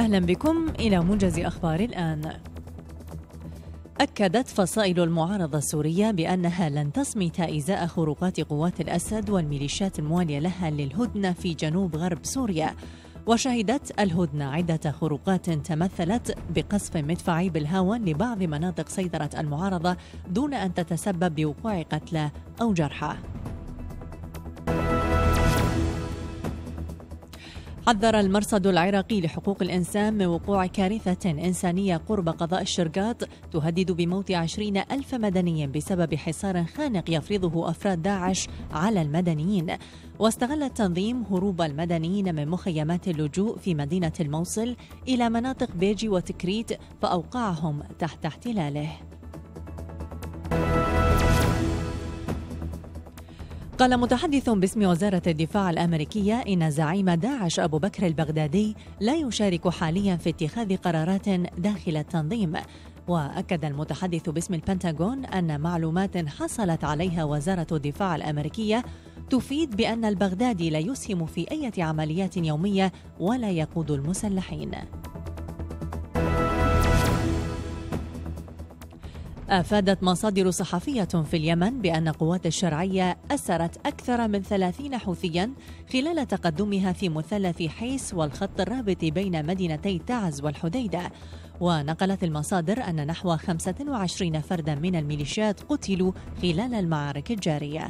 أهلا بكم إلى موجز أخبار الآن. أكدت فصائل المعارضة السورية بأنها لن تصمت إزاء خروقات قوات الأسد والميليشيات الموالية لها للهدنة في جنوب غرب سوريا. وشهدت الهدنة عدة خروقات تمثلت بقصف مدفعي بالهاون لبعض مناطق سيطرة المعارضة دون أن تتسبب بوقوع قتلى أو جرحى. حذر المرصد العراقي لحقوق الإنسان من وقوع كارثة إنسانية قرب قضاء الشرقاط تهدد بموت 20,000 مدني بسبب حصار خانق يفرضه أفراد داعش على المدنيين. واستغل التنظيم هروب المدنيين من مخيمات اللجوء في مدينة الموصل إلى مناطق بيجي وتكريت فأوقعهم تحت احتلاله. قال متحدث باسم وزارة الدفاع الأمريكية إن زعيم داعش أبو بكر البغدادي لا يشارك حاليا في اتخاذ قرارات داخل التنظيم. وأكد المتحدث باسم البنتاغون أن معلومات حصلت عليها وزارة الدفاع الأمريكية تفيد بأن البغدادي لا يسهم في أي عمليات يومية ولا يقود المسلحين. أفادت مصادر صحفية في اليمن بأن قوات الشرعية أسرت أكثر من 30 حوثيا خلال تقدمها في مثلث حيس والخط الرابط بين مدينتي تعز والحديدة. ونقلت المصادر أن نحو 25 فردا من الميليشيات قتلوا خلال المعارك الجارية.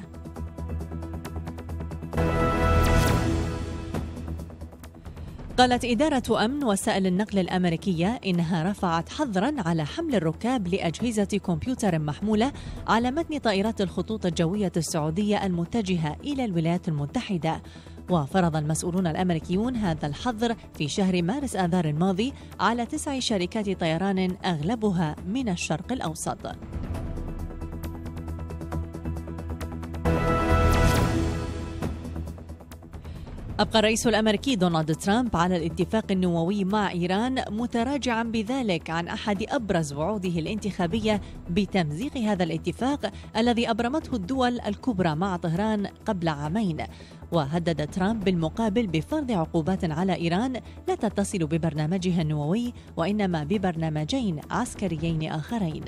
قالت إدارة أمن وسائل النقل الأمريكية إنها رفعت حظراً على حمل الركاب لأجهزة كمبيوتر محمولة على متن طائرات الخطوط الجوية السعودية المتجهة إلى الولايات المتحدة. وفرض المسؤولون الأمريكيون هذا الحظر في شهر مارس آذار الماضي على 9 شركات طيران أغلبها من الشرق الأوسط. أبقى الرئيس الأمريكي دونالد ترامب على الاتفاق النووي مع إيران متراجعا بذلك عن أحد أبرز وعوده الانتخابية بتمزيق هذا الاتفاق الذي أبرمته الدول الكبرى مع طهران قبل عامين. وهدد ترامب بالمقابل بفرض عقوبات على إيران لا تتصل ببرنامجها النووي وإنما ببرنامجين عسكريين آخرين.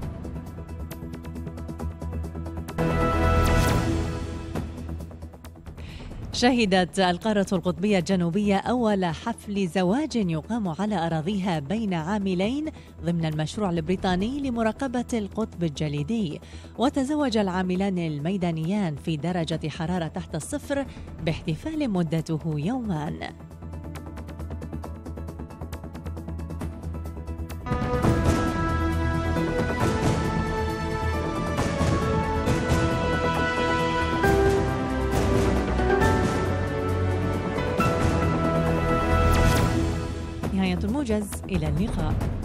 شهدت القارة القطبية الجنوبية أول حفل زواج يقام على أراضيها بين عاملين ضمن المشروع البريطاني لمراقبة القطب الجليدي. وتزوج العاملان الميدانيان في درجة حرارة تحت الصفر باحتفال مدته يومان. نهاية الموجز، إلى اللقاء.